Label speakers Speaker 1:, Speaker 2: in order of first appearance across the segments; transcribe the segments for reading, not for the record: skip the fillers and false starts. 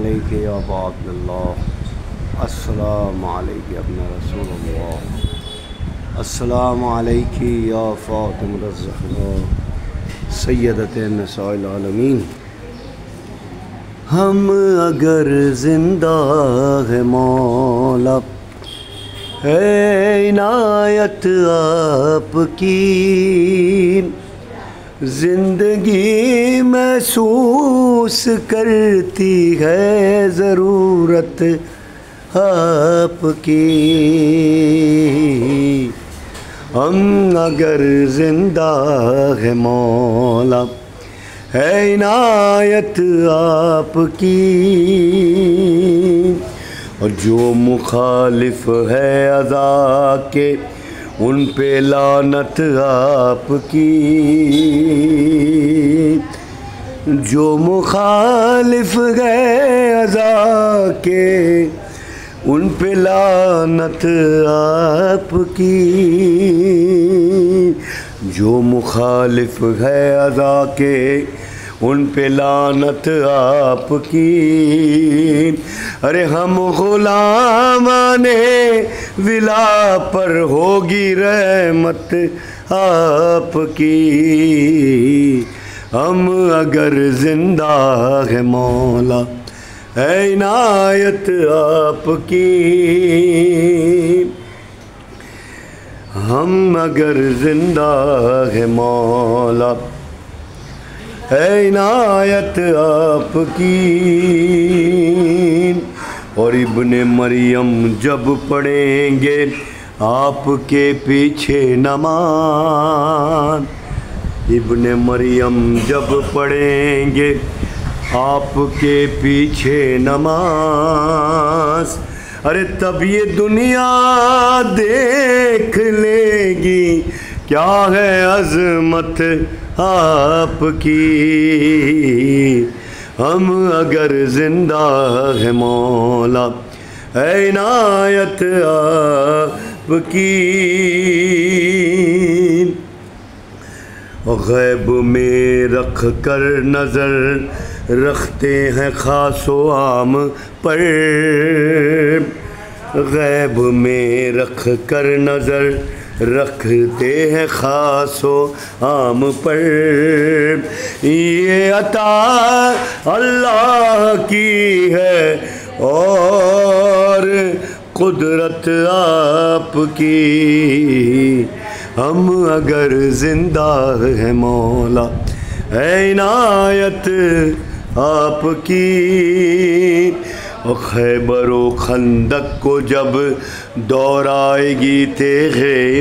Speaker 1: علیک یا ابا عبداللہ، السلام علیک یا ابن رسول اللہ، السلام علیک یا فاطمہ الزہرا سیدۃ نساء العالمین۔ ہم اگر زندہ ہے مولا ہے عنایت آپ کی، زندگی محسوس کرتی ہے ضرورت آپ کی۔ ہم اگر زندہ ہے مولا ہے عنایت آپ کی، اور جو مخالف ہے عزا کے ان پہ لعنت آپ کی، جو مخالف ہے عزا کے ان پہ لعنت آپ کی، جو مخالف ہے عزا کے ان پہ لعنت آپ کی۔ ارے ہم غلامان ولا پر ہوگی رحمت آپ کی۔ ہم اگر زندہ ہے مولا ہے عنایت آپ کی، ہم اگر زندہ ہے مولا ہے عنایت آپ کی۔ اور ابن مریم جب پڑھیں گے آپ کے پیچھے نماز، ابن مریم جب پڑھیں گے آپ کے پیچھے نماز، ارے تب یہ دنیا دیکھ لے گی کیا ہے عظمت آپ کی۔ ہم اگر زندہ ہے مولا ہے عنایت آپ کی، غیب میں رکھ کر نظر رکھتے ہیں خاص و عام پر، غیب میں رکھ کر نظر رکھتے ہیں خاص و عام پر، یہ عطا اللہ کی ہے اور قدرت آپ کی۔ ہم اگر زندہ ہے مولا ہے عنایت آپ کی، خیبر و خندق کو جب دور آئے گی تیغ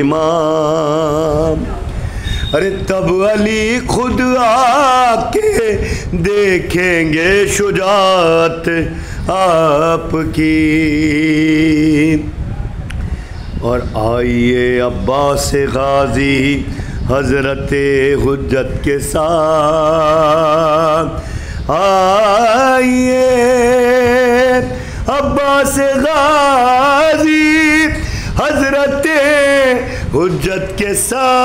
Speaker 1: امام، ارے تب علی خود آ کے دیکھیں گے شجاعت آپ کی۔ اور آئیے عباس غازی حضرت حجت کے ساتھ، آئیے عباس غازی حضرت حجت کے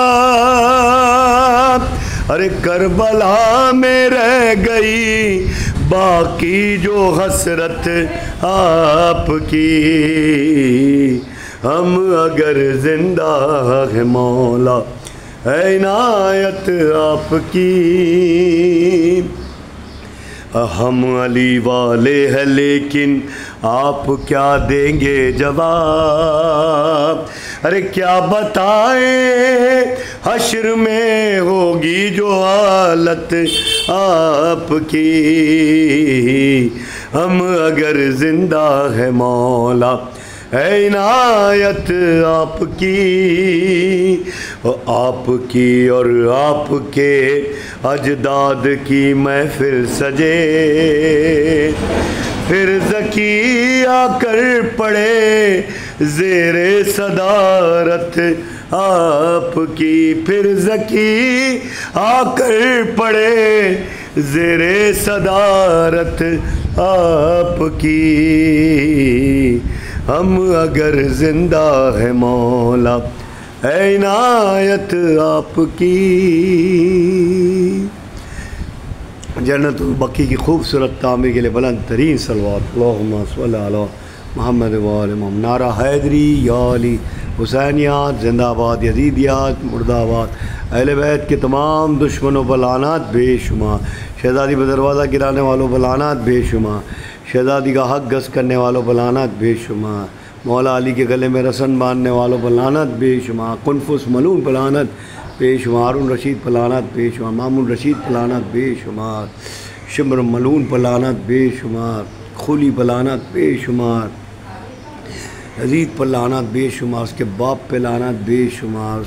Speaker 1: ساتھ، ارے کربلا میں رہ گئی باقی جو حسرت آپ کی۔ ہم اگر زندہ ہے مولا ہے عنایت آپ کی، ہم علی والے ہیں لیکن آپ کیا دیں گے جواب، ارے کیا بتائیں حشر میں ہوگی جو حالت آپ کی۔ ہم اگر زندہ ہے مولا ہے عنایت آپ کی، آپ کی اور آپ کے اجداد کی محفل سجے، پھر ذکی آ کر پڑے زیر صدارت آپ کی، پھر ذکی آ کر پڑے زیر صدارت آپ کی۔ ہم اگر زندہ ہے مولا ہے عنایت آپ کی، جنت البقیع کی خوبصورت تعمیر کے لیے بلند ترین صلوات اللہم صلی علی محمد و آل محمد۔ نعرہ حیدری یا علی، حسینیات زندہ آباد، یزیدیات مردہ آباد، اہل بیت کے تمام دشمنوں پر لعنات بے شمار، شہزادی پر دروازہ گرانے والوں پر لعنات بے شمار، شہزادی کا حق گز کرنے والوں پر لعنات بے شمار، مولا علی کے گلے میں رسن باندھنے والوں پر لعنت بے شمار، قنفس ملعون پر لعنت بے شمار، ہارون رشید پر لعنت بے شمار، مامون رشید پر لعنت بے شمار، شمر ملعون پر لعنت بے شمار، خلی پر لعنت بے شمار، یزید پر لعنت بے شمار، اس کے باپ پہ لعنت بے شمار،